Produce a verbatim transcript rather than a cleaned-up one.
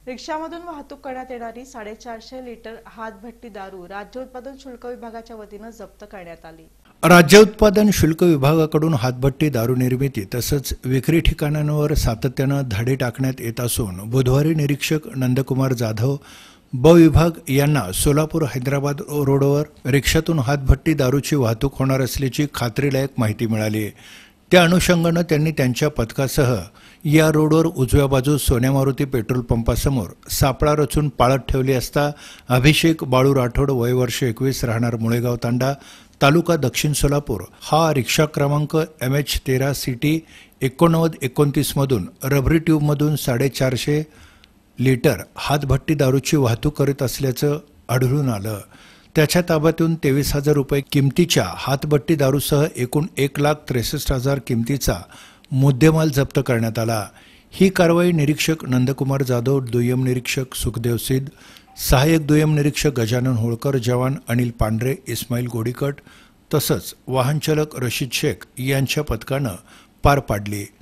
रिक्षामधून वाहतूक करण्यात येणारी साडेचारशे लिटर हातभट्टी दारू राज्य उत्पादन शुल्क विभागाच्या वतीनं जप्त करण्यात आली। राज्य उत्पादन शुल्क विभागाकडून हातभट्टी दारू निर्मिती तसंच विक्री ठिकाणांवर सातत्यानं धाडी टाकण्यात येत असून बुधवारी निरीक्षक नंदकुमार जाधव ब विभाग यांना सोलापूर हैदराबाद रोडवर रिक्षातून हातभट्टी दारूची वाहतूक होणार असल्याची खात्रीलायक माहिती मिळाली। त्या अनुषंगानं त्यांनी त्यांच्या पथकासह या रोडवर उजव्या बाजूस सोन्या मारुती पेट्रोल पंपासमोर सापळा रचून पाळत ठेवली असता अभिषेक बाळू राठोड वय वर्ष एकवीस राहणार मुळेगाव तांडा तालुका दक्षिण सोलापूर हा रिक्षा क्रमांक एम एच तेरा सी टी एकोणनव्वद एकोणतीसमधून रबरी ट्यूबमधून साडेचारशे लिटर हातभट्टी दारूची वाहतूक करीत असल्याचं आढळून आलं। त्याच्या ताब्यातून तेवीस हजार रुपये किमतीच्या हातभट्टी दारूसह एकूण एक लाख त्रेसष्ट हजार किमतीचा मुद्देमाल जप्त करण्यात आला। ही कारवाई निरीक्षक नंदकुमार जाधव, दुय्यम निरीक्षक सुखदेव सिद्ध, सहाय्यक दुय्यम निरीक्षक गजानन होळकर, जवान अनिल पांढरे, इस्माईल गोडीकट तसंच वाहनचालक रशीद शेख यांच्या पथकानं पार पाडली।